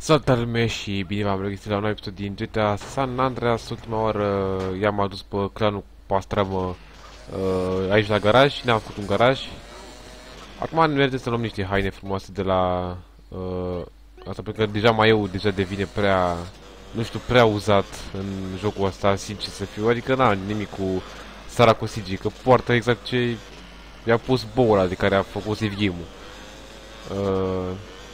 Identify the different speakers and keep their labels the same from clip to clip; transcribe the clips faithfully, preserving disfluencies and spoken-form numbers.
Speaker 1: Salutare lume și bine v-am regăsit la un nou episod din G T A San Andreas. Ultima oară i-am adus pe clanul Pastramă uh, aici la garaj și ne-am făcut un garaj. Acum ne mergem să luăm niște haine frumoase de la uh, asta, pentru că deja mai eu deja devine prea, nu știu, prea uzat în jocul ăsta, sincer să fiu. Adică n-am nimic cu Saracosigi, că poartă exact ce i-a pus boul ăla de care a făcut save game-ul. Uh,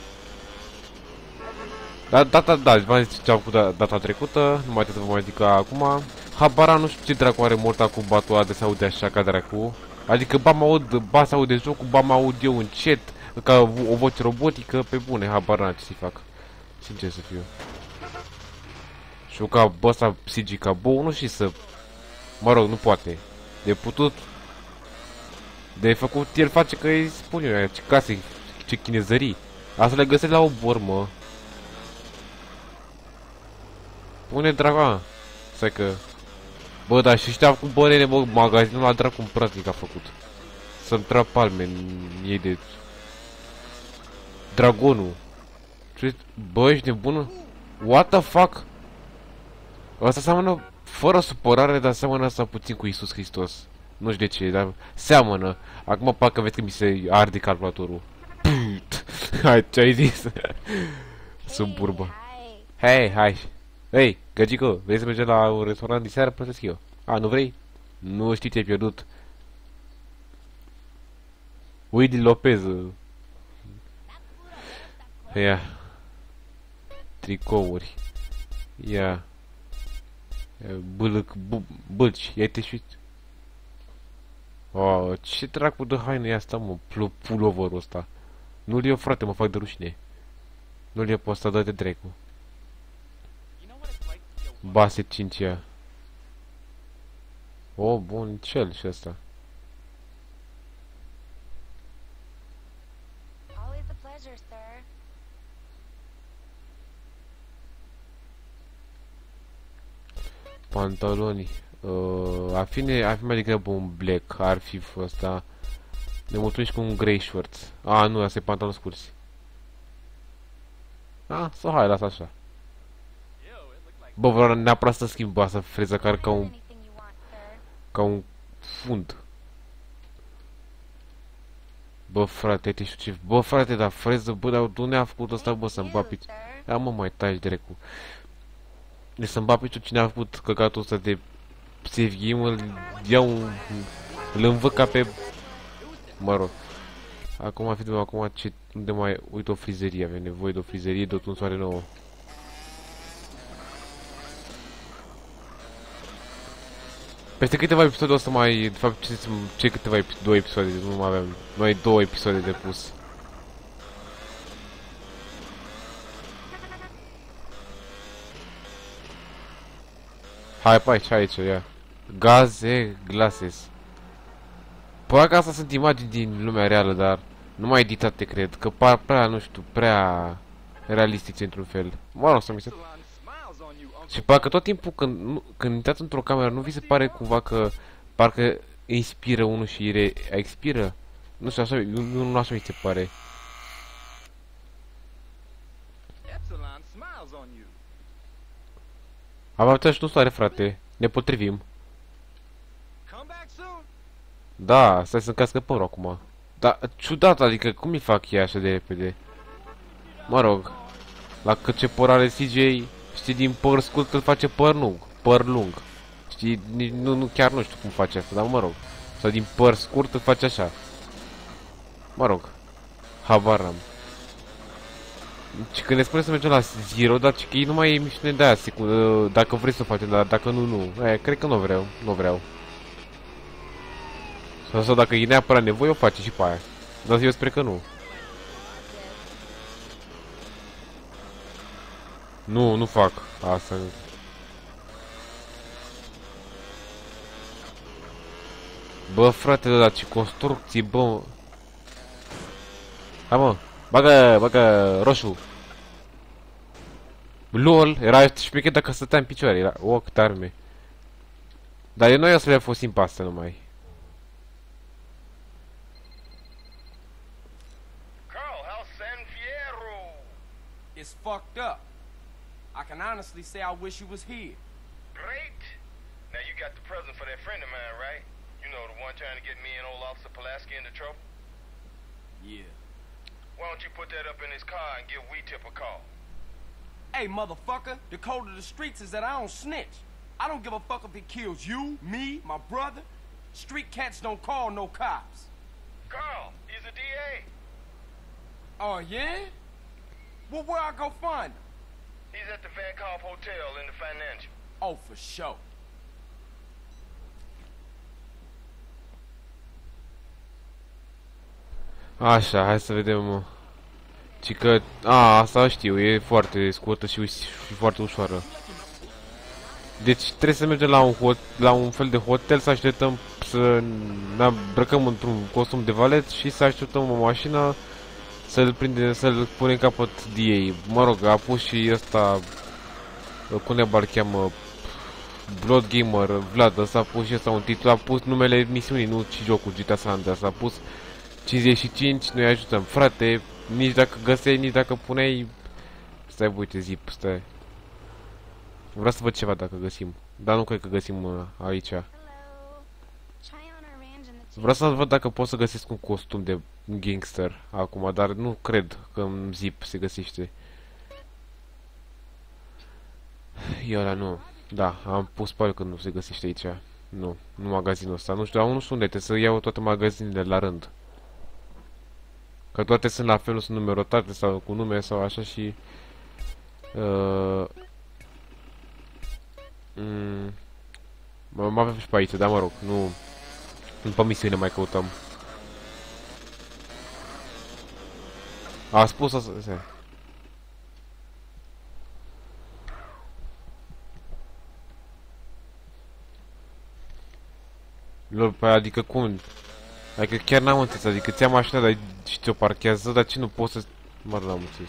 Speaker 1: Da, data, da, v-am zis ce am făcut data trecută, nu mai trebuie să vă mai zic acum. Habara, nu știu ce dracu are Mortal Kombat-ul ăla de se aude așa ca dracu. Adică ba mă aud, ba se aude jocul, ba mă aud eu în chat, ca o voce robotică, pe bune, habara ce să-i fac. Sincer să fiu. Și eu ca bă ăsta Sigi ca bou, nu știu să... Mă rog, nu poate. De putut... De făcut, el face că îi spun eu, ce case, ce chinezării. Asta le găsesc la o bormă. Pune draga, stai că... Bă, dar și ăștia cu bărele, bă, magazinul la dracu în practic a făcut. Să-mi trag palme în ei de... Dragonul. Ce... Bă, ești nebună? What the fuck? Asta seamănă, fără supărare, dar seamănă asta puțin cu Iisus Hristos. Nu știu de ce, dar seamănă. Acum parcă vezi că mi se arde calculatorul. Put. Hai, ce-ai zis? Sunt burbă. Hei, hai. Hei, Gagico, vrei să mergem la un restaurant de seară? Plătesc eu. A, nu vrei? Nu știi ce-ai pierdut. Uidi Lopez. Ia. Tricouri. Ia. Bâlc, bâlci. Ia te șuit. Oh, ce dracu de haină e asta, mă? Pulloverul ăsta. Nu-l iau, frate, mă fac de rușine. Nu-l iau pe ăsta, dă de dracu. Base cinci ia. Oh, bun, cel și ăsta. Pantaloni. Uh, ar fi, ne, ar fi mai degrabă un black, ar fi ăsta. Ne mulțumim cu un grey shorts. Ah, nu, asta e pantaloni scurți. Ah, sau hai, lasă așa. Bă, vreau neapărat să schimb asta freza care ca un... Ca un fund. Bă, frate, te știu ce... Bă, frate, dar freză, bă, dar unde a făcut ăsta, bă, să-mi bat piciu? Ia, mă, mai taci dracu. Deci să-mi bat piciu cine a făcut căcatul ăsta de save game, îl iau... Îl învăc ca pe... Mă rog. Acum, fi acum ce... Unde mai... Uite o frizerie, avem nevoie de o frizerie, de o tunsoare nouă. Peste câteva episoade o să mai... De fapt, ce, ce câteva episoade? Două episoade, nu mai avem. Noi două episoade de pus. Hai pe aici, aici, ia. Gaze, glasses. Păi că asta sunt imagini din lumea reală, dar nu mai editate, cred, că par prea, nu știu, prea realistice într-un fel. Mă rog, să mi se... Și parcă tot timpul când, nu, când intrați într-o cameră, nu vi se pare cumva că parcă inspiră unul și re expiră? Nu știu, așa, nu, nu așa mi se pare. Am avantaj nu stare, frate. Ne potrivim. Da, stai să-mi cască părul acum. Dar, ciudat, adică, cum-i fac ei așa de repede? Mă rog. La cât ce păr are C J, știi, din păr scurt îl face păr lung. Păr lung. Știi, nu, nu, chiar nu știu cum face asta, dar mă rog. Sau din păr scurt îl face așa. Mă rog. Habar n-am. Și când ne spune să mergem la Zero, dar că ei nu mai e emisiune de aia, dacă vrei să o facem, dar dacă nu, nu. E, cred că nu vreau, nu vreau. Sau, sau dacă e neapărat nevoie, o face și pe aia. Dar eu sper că nu. Nu, nu fac asta. Bă, frate, dar ce construcții, bă. Hai, mă. Bagă, bagă, roșu. LOL, era șmecher dacă stătea în picioare, era, o, câte arme. Dar eu noi o să le folosim pe astea numai.
Speaker 2: fucked up. I can honestly say I wish you was here.
Speaker 3: Great. Now you got the present for that friend of mine, right? You know, the one trying to get me and old Officer Pulaski into trouble?
Speaker 2: Yeah.
Speaker 3: Why don't you put that up in his car and give Wee-Tip a call?
Speaker 2: Hey, motherfucker, the code of the streets is that I don't snitch. I don't give a fuck if it kills you, me, my brother. Street cats don't call no cops.
Speaker 3: Carl, he's a D A.
Speaker 2: Oh, yeah? Well, where I go find him?
Speaker 3: He's at the Van Calf Hotel in the Financial.
Speaker 2: Oh, for sure.
Speaker 1: Așa, hai să vedem. Ci că... A, asta știu, e foarte scurtă și, și foarte ușoară. Deci trebuie să mergem la un, hot, la un fel de hotel, să așteptăm să ne îmbrăcăm într-un costum de valet și să așteptăm o mașină să-l prindem, să-l punem capăt D A. Mă rog, a pus și ăsta, cum ne bar cheamă, Blood Gamer, Vlad, ăsta a pus și ăsta un titlu, a pus numele misiunii, nu și jocul G T A San Andreas, a pus cincizeci și cinci, noi ajutăm. Frate, nici dacă găseai, nici dacă puneai... Stai, uite, zip, stai. Vreau să văd ceva dacă găsim. Dar nu cred că găsim uh, aici. Vreau să văd dacă pot să găsesc un costum de gangster acum, dar nu cred că în zip se găsește. Eu ăla nu. Da, am pus pariu că nu se găsește aici. Nu, nu magazinul ăsta. Nu știu, dar nu știu unde, trebuie să iau toate magazinele la rând. Că toate sunt la fel, nu sunt numerotate sau cu nume sau așa și... Uh, mm, mă avem și pe aici, dar mă rog, nu... Nu pe misiune mai căutăm. A spus asta... Lor, adică cum? Adică chiar n-am înțeles, adică ți-a mașina dar și ți-o parchează, dar ce nu poți să... Mă, n-am înțeles.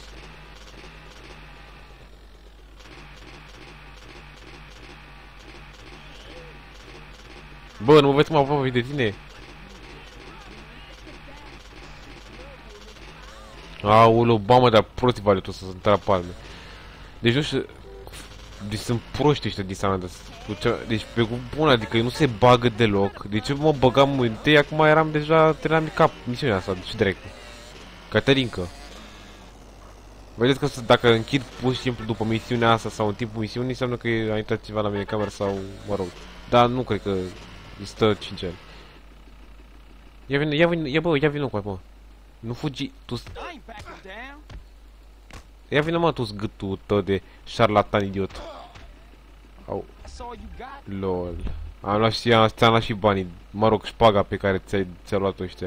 Speaker 1: Bă, nu mă vezi cum aproape de tine? Aoleu, ba mă, dar prosti vale tot să sunt la palme. Deci nu știu... Deci sunt proști ăștia din San Andreas. Deci pe bun, adică nu se bagă deloc. De ce mă băgam întâi, acum eram deja, terminam cap misiunea asta, ce drept. Caterinca. Vedeți că dacă închid pur și simplu după misiunea asta sau în timpul misiunii, înseamnă că a intrat ceva la mine cameră sau, mă rog. Dar nu cred că îi stă cinci ani. Ia vine, ia vine, ia bă, ia vine cu mă. Nu fugi, tu... Ia vine mă, tu zgâtul tău de șarlatan idiot. Au. Lol. Am luat și, ți-am luat și banii, mă rog, șpaga pe care ți-ai ți-a luat-o ăștia.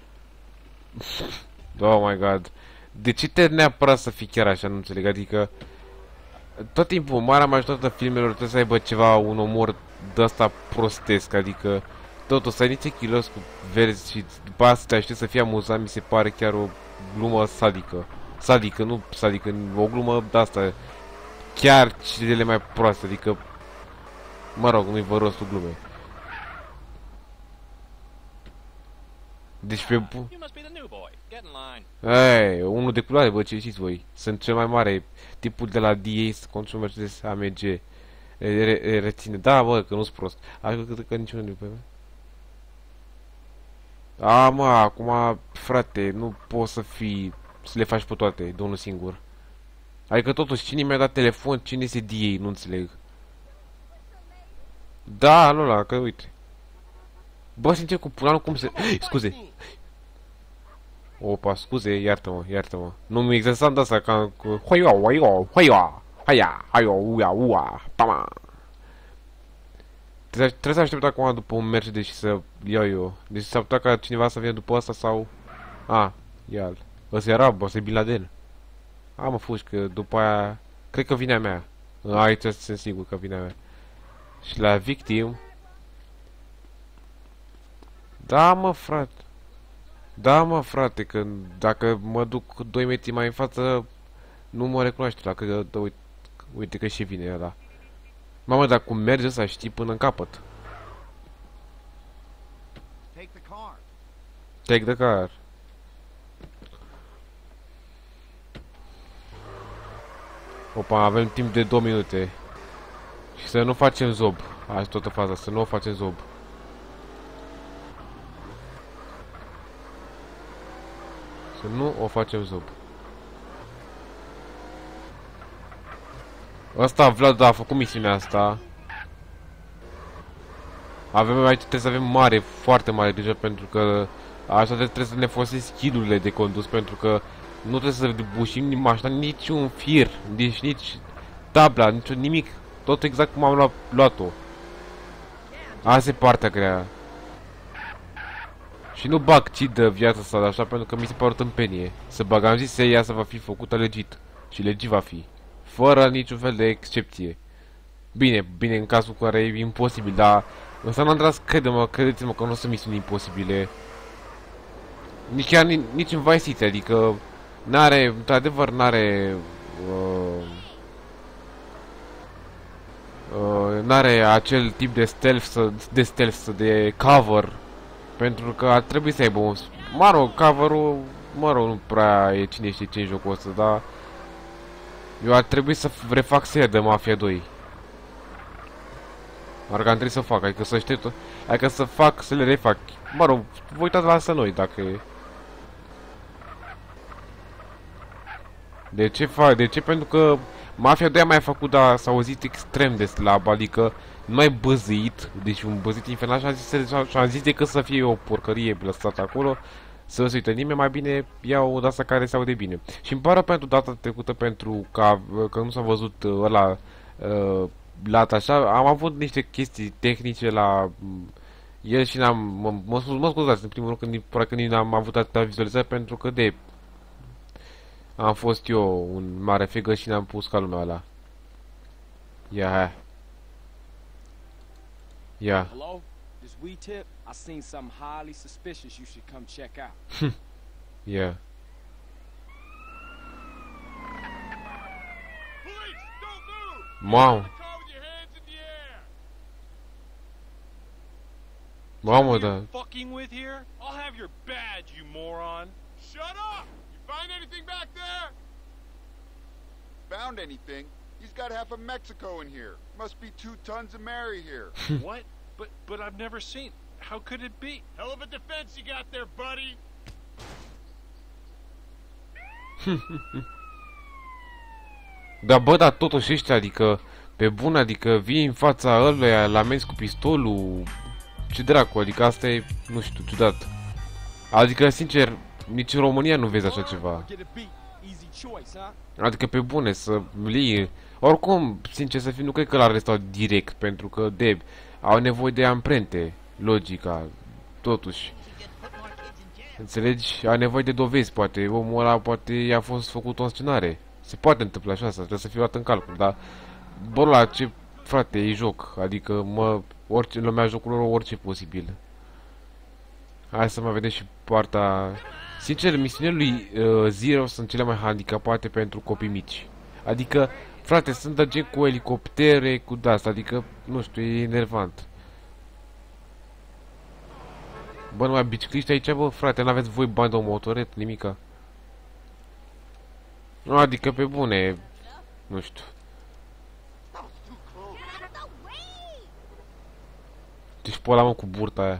Speaker 1: Oh my god. De ce te neapărat să fii chiar așa, nu înțeleg, adică... Tot timpul, marea majoritatea filmelor trebuie să aibă ceva, un omor de-asta prostesc, adică... Totul, să ai niște chiloți cu verzi și după asta te aștept să fie amuzant, mi se pare chiar o glumă sadică. Sadică, nu sadică, o glumă de-asta. Chiar cele mai proaste, adică... Mă rog, nu-i vă rostul glumei. Deci pe... Ei, unul de culoare, bă, ce știți voi? Sunt cel mai mare, tipul de la D A, consum Mercedes A M G. Reține, da, bă, că nu-s prost. Așa că, că niciunul nu pe mine. A, mă, acum, frate, nu poți să fii, să le faci pe toate, de unul singur. Adică totuși, cine mi-a dat telefon, cine este D A, nu înțeleg. Da, nu la, că uite. Bă, sincer, cu planul cum se... Scuze. Opa, scuze, iartă-mă, iartă-mă. Nu mi exersam de asta ca cu... Hoia, hoia, hoia, haia, haia, ua, ua, pama. Trebuie să aștept acum după un Mercedes și să iau eu. Deci s-ar putea ca cineva să vină după asta sau... A, ia-l. Ăsta era, bă, ăsta e Bin Laden. A, mă fugi, că după aia... Cred că vine a mea. Aici sunt sigur că vine a mea. Și la victim... Da, mă, frate. Da, mă, frate, că dacă mă duc doi metri mai în față, nu mă recunoaște, la că, da, uite, uite că și vine ăla. Mamă, dar cum merge ăsta, știi, până în capăt. Take the car. Opa, avem timp de două minute. Și să nu facem zob. Asta toată faza, să nu o facem zob. Să nu o facem zob. Ăsta, Vlad, a făcut misiunea asta. Avem aici, trebuie să avem mare, foarte mare grijă, pentru că așa trebuie să ne folosim skill-urile de condus, pentru că nu trebuie să bușim mașina niciun fir, deci nici tabla, nici nimic. Tot exact cum am luat-o. Asta e partea grea. Și nu bag cheat de viața asta de așa, pentru că mi se pare o tâmpenie. Să bag, am zis să ea să va fi făcută legit. Și legit va fi. Fără niciun fel de excepție. Bine, bine, în cazul în care e imposibil, dar în San Andreas, crede-mă, credeți-mă că nu sunt misiuni imposibile. Nici chiar nici în Vice City, adică n-are, într-adevăr, n-are uh, uh, n-are acel tip de stealth, de stealth, de cover, pentru că ar trebui să aibă un, mă rog, cover-ul, mă rog, nu prea e cine știe ce în jocul ăsta, dar eu ar trebui să refac seria de Mafia doi. Ar că am trebuit să fac, adică să știu tot, adică să fac, să le refac. Mă rog, vă uitați la asta noi, dacă e. De ce fac? De ce? Pentru că Mafia doi a mai făcut, dar s-a auzit extrem de slab, adică nu mai băzit, deci un băzit infernal, și am zis, și am zis decât să fie o porcărie lăsată acolo, să nu se uită nimeni, mai bine iau de asta care se aude bine. Și îmi pare pentru data trecută, pentru că, că nu s-a văzut ăla uh, lat așa, am avut niște chestii tehnice la el și n-am, mă, mă, mă scuzați în primul rând când, când n-am avut atâta vizualizare, pentru că de am fost eu un mare fegă și n-am pus ca lumea ăla. Ia, hai. Ia.
Speaker 2: Hello? This we tip? I seen something highly suspicious you should come check out.
Speaker 1: Ia.
Speaker 3: Police, don't move!
Speaker 1: Mamă.
Speaker 3: Call with your hands in the air!
Speaker 1: Mamă, da.
Speaker 4: Fucking with here? I'll have your badge, you moron.
Speaker 3: Shut up! You find anything back there? Found anything? He's got half of Mexico in here. Must be two tons of Mary here.
Speaker 4: What? But but I've never seen. How could it be?
Speaker 3: Hell of a defense you got there, buddy!
Speaker 1: Da, bă, dar totuși ăștia, adică, pe bun, adică vii în fața ăluia, la amenzi cu pistolul, ce dracu, adică asta e, nu știu, ciudat. Adică, sincer, nici în România nu vezi așa ceva. Adică, pe bune, să lii, oricum, sincer să fiu, nu cred că l-ar aresta direct, pentru că, de, au nevoie de amprente, logica, totuși. Înțelegi? Au nevoie de dovezi, poate, omul ăla, poate, i-a fost făcut o scenare. Se poate întâmpla așa, asta trebuie să fie luat în calcul, dar bă, la ce, frate, e joc, adică, mă, orice, lumea jocurilor, orice posibil. Hai să mai vedem și partea. Sincer, misiunile lui uh, Zero sunt cele mai handicapate pentru copii mici. Adică, frate, sunt de gen cu elicoptere, cu de-asta, adică, nu știu, e enervant. Bă, numai bicicliști aici, bă, frate, n-aveți voi bani de o motoret, nimica. Nu, adică pe bune, nu știu. Deci pe ăla, mă, cu burta aia.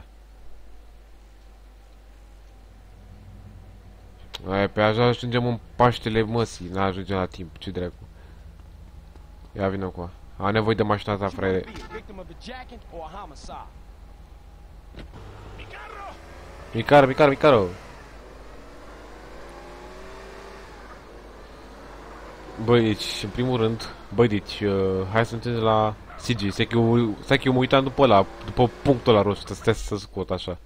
Speaker 1: Aia, pe așa ajungem în Paștele Măsii, n-ajungem la timp, ce dracu. Ia vină cu a nevoie de mașina ta, fraiere. Micaro, Micaro, Micaro. Băi, deci, în primul rând, băi, deci, uh, hai să înțeleg la C G. Stai că eu, stai că eu mă uitam după ăla, după punctul ăla roșu, stai să scot așa.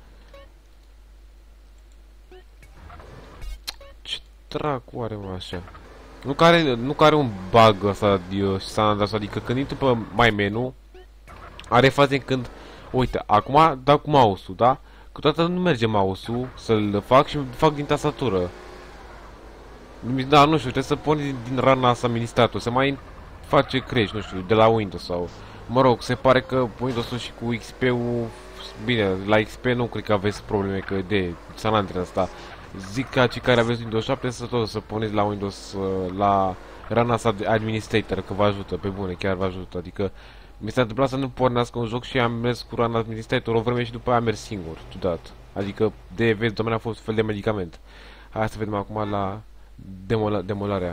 Speaker 1: Ce dracu are, mă, așa? Nu care, nu care un bug ăsta de San Andreas, adică când intru pe My Menu, are faze când, uite, acum dau cu mouse-ul, da? Câteodată nu merge mouse-ul să-l fac și fac din tastatură. Da, nu știu, trebuie să pun din, din rana asta administrator, să mai face crash, nu știu, de la Windows sau... Mă rog, se pare că Windows-ul și cu X P-ul... Bine, la X P nu cred că aveți probleme, că de San Andreas asta. Zic ca cei care aveți Windows șapte să tot să puneți la Windows, la rana sa de administrator, că vă ajută, pe bune, chiar vă ajută. Adică mi s-a întâmplat să nu pornească un joc și am mers cu rana administrator o vreme și după aia am mers singur, ciudat. Adică de vezi, domnule, a fost un fel de medicament. Hai să vedem acum la demola demolarea.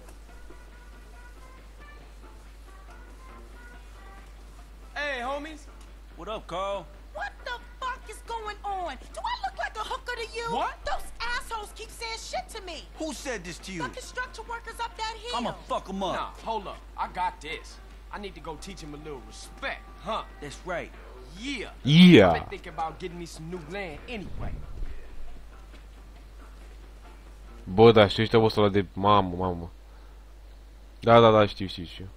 Speaker 2: Hey, homies.
Speaker 5: What up, Carl?
Speaker 6: What the fuck is going on? Do I look like a hooker to you?
Speaker 2: What?
Speaker 6: Those assholes keep saying shit to me.
Speaker 5: Who said this to you?
Speaker 6: The construction workers up that hill.
Speaker 5: I'ma fuck 'em up.
Speaker 2: Nah, hold up. I got this. I need to go teach him a little respect, huh?
Speaker 5: That's right.
Speaker 2: Yeah.
Speaker 1: Yeah.
Speaker 2: I've been thinking about getting me some new land anyway.
Speaker 1: Bă, da, știu, ăștia ăla de... Mamă, mamă. Da, da, da, știu, știu, știu.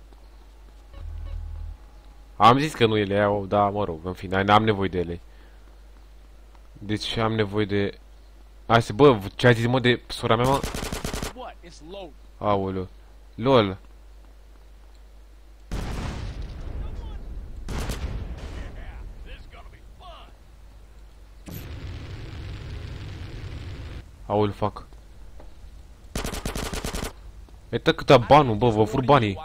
Speaker 1: Am zis că nu ele au, da, mă rog, în fine, am nevoie de ele. Deci am nevoie de... Asta, bă, ce ai zis, mă, de sora mea, mă?
Speaker 2: What? It's low.
Speaker 1: Aoleu. LOL. Aoleu, fac. Uite câta banul, bă, vă fur banii.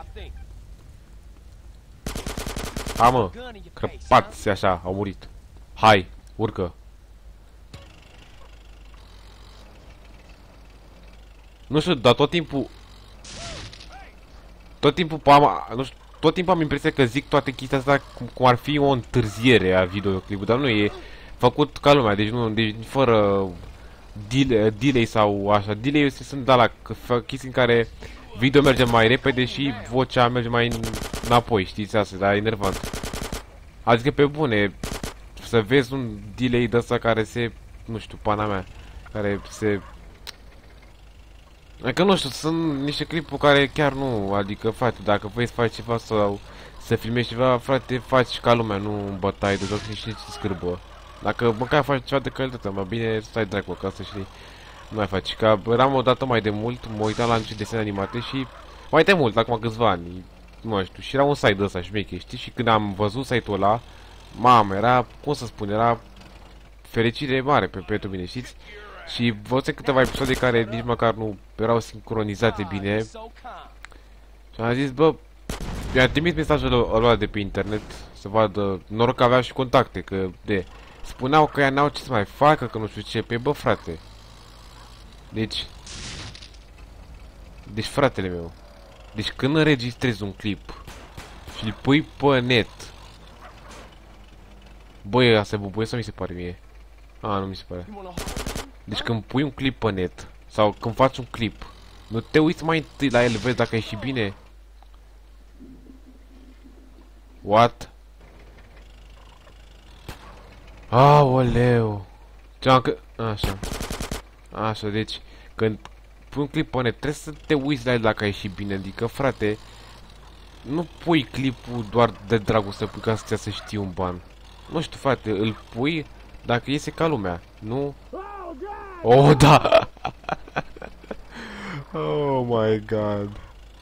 Speaker 1: Ha, mă, crăpați așa, au murit. Hai, urcă. Nu știu, dar tot timpul... Tot timpul am, nu știu, tot timpul am impresia că zic toate chestia asta cum, cum ar fi o întârziere a videoclipului, dar nu e făcut ca lumea, deci nu, deci fără delay, delay sau așa. Delay sunt de la chestii în care video merge mai repede și vocea merge mai înapoi, știți asta, dar e enervant. Adică pe bune, să vezi un delay de ăsta care se, nu știu, pana mea, care se... Adică nu știu, sunt niște clipuri care chiar nu, adică frate, dacă vrei să faci ceva sau să filmezi ceva, frate, faci ca lumea, nu în bătaie de joc și nici scârbă. Dacă măcar faci ceva de calitate, mai bine stai dracu acasă și nu mai faci. Că eram odată mai de mult, mă uitam la niște desene animate și mai de mult, acum câțiva ani, nu mai știu, și era un site ăsta șmeche, știi? Și când am văzut site-ul ăla, mamă, era, cum să spun, era fericire mare pe, pentru mine, știți? Și văzusem câteva episoade care nici măcar nu erau sincronizate bine. Și am zis, bă, i-am trimis mesajul ăla de pe internet să vadă, noroc că aveau și contacte, că de... Spuneau că ea n-au ce să mai facă, că nu știu ce, pe bă, frate. Deci... Deci, fratele meu, deci când înregistrezi un clip și îl pui pe net... Băi, asta e bubuie sau mi se pare mie? A, nu mi se pare. Deci când pui un clip pe net, sau când faci un clip, nu te uiți mai întâi la el, vezi dacă e și bine? What? Aoleu. Ce-am că... Așa. Așa, deci, când pui un clip pe net, trebuie să te uiți la el dacă e și bine, adică, frate, nu pui clipul doar de dragul să pui ca să să știi un ban. Nu știu, frate, îl pui dacă iese ca lumea, nu... Oh, da! Oh my god.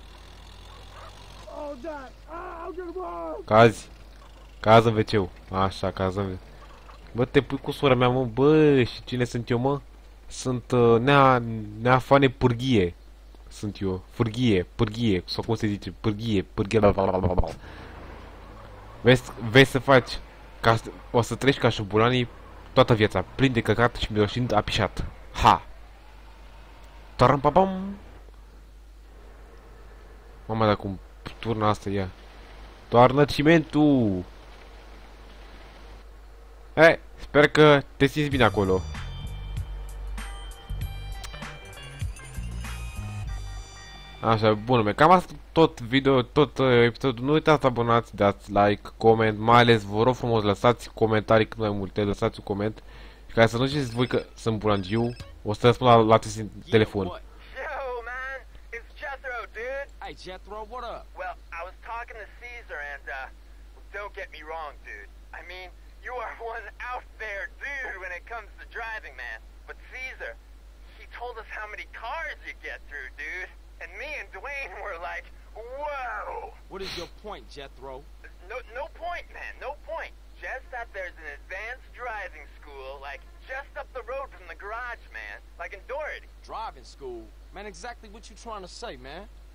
Speaker 1: Cazi. Cază în ve ce-ul. Așa, cază în ve ce-ul. Bă, te pui cu sora mea, mă, bă, și cine sunt eu, mă? Sunt uh, nea, neafane pârghie. Sunt eu, fârghie, pârghie, sau cum se zice, pârghie, pârghie, blablabla. Vezi, vezi să faci, ca, o să treci ca șobolanii toată viața, plin de căcat și miroșind apișat. Ha! Taram-pam-pam! Mama, dar cum turna asta ea. Toarnă cimentul! Hai, sper că te simți bine acolo. Așa, bun, lume, cam asta tot video, tot uh, episodul. Nu uitați să abonați, dați like, coment, mai ales vă rog frumos, lăsați comentarii cât mai multe, lăsați un coment. Și ca să nu știți voi că sunt bulangiu, o să răspund la, la telefon.
Speaker 3: Yo, man, it's Jethro, dude.
Speaker 2: Hey, Jethro, what up?
Speaker 3: Well, I was talking to Caesar, and uh, don't get me wrong, dude. I mean, you are one out there dude when it comes to driving, man. But Caesar, he told us how many cars you get through, dude. And me and Dwayne were like, whoa!
Speaker 2: What is your point, Jethro?
Speaker 3: No, no point, man, no point. Just that there's an advanced driving school, like, just up the road from the garage, man. Like in Doherty.
Speaker 2: Driving school? Man, exactly what you trying to say, man?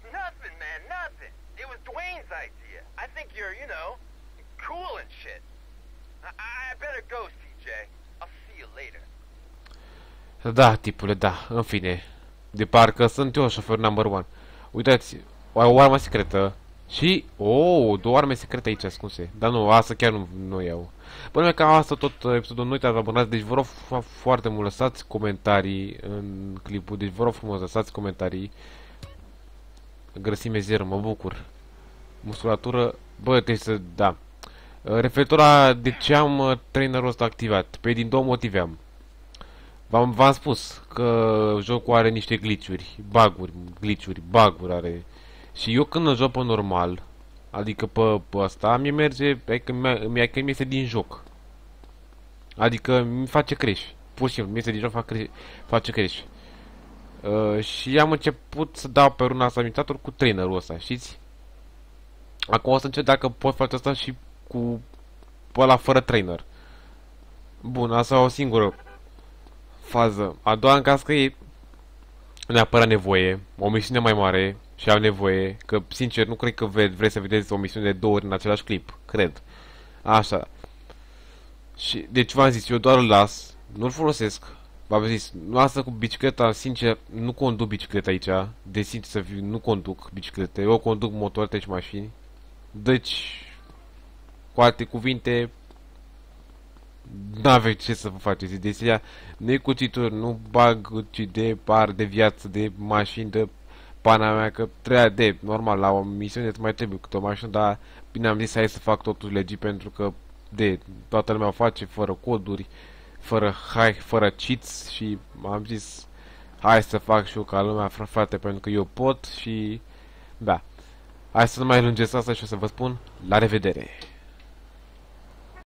Speaker 3: Nothing, man, nothing. It was Dwayne's idea. I think you're, you know, cool and shit. I, I better go, C J. I'll see you later.
Speaker 1: Da, tipule, da, în fine. De parcă sunt eu șofer number one. Uitați, o armă secretă. Și, oh, două arme secrete aici ascunse. Dar nu, asta chiar nu, nu iau. Până ca asta tot episodul, nu uitați, abonați. Deci vă rog fo foarte mult, lăsați comentarii în clipul. Deci vă rog frumos, lăsați comentarii. Grăsime zero, mă bucur. Musculatură, bă, trebuie să, da. Referitor la de ce am trainerul ăsta activat. Pe din două motive am. V-am spus că jocul are niște glitch-uri, bug-uri, glitch-uri, bug-uri are. Și eu când îl joc pe normal, adică pe, pe ăsta, mi merge, adică mi mi iese din joc. Adică mi face crash. Pur și simplu, mi iese din joc, fac crash, face crash. Uh, și am început să dau pe runa submitator cu trainerul ăsta, știți? Acum o să încerc dacă pot face asta și cu ăla fără trainer. Bun, asta e o singură fază. A doua, în caz că e neapărat nevoie, o misiune mai mare și am nevoie, că sincer nu cred că ve vrei să vedeți o misiune de două ori în același clip, cred. Așa. Și deci v-am zis, eu doar îl las, nu-l folosesc. V-am zis, nu asta cu bicicleta, sincer, nu conduc bicicleta aici, de sincer să fiu, nu conduc biciclete, eu conduc motoarele și mașini. Deci, cu alte cuvinte, n-aveți ce să vă faceți. Deci ea necuțituri, nu bag ci de par de viață, de mașini, de pana mea, că treia de, normal, la o misiune îți mai trebuie câte o mașină, dar bine am zis hai să fac totul legit pentru că de toată lumea o face fără coduri, fără hai, fără cheats și am zis hai să fac și eu ca lumea, frate, pentru că eu pot și da. Hai să nu mai lungesc asta și o să vă spun la revedere.